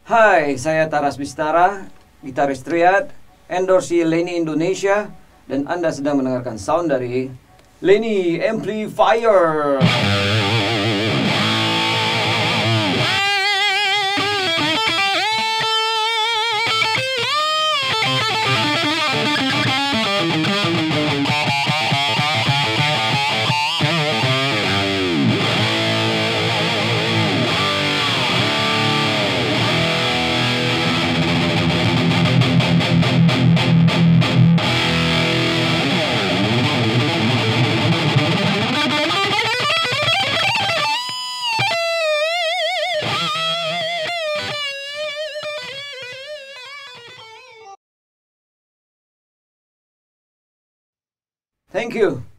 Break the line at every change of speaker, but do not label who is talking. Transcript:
Hai, saya Taras Bistara, gitaris Triad, endorse Lenny Indonesia, dan Anda sedang mendengarkan sound dari Lenny Amplifier. Thank you.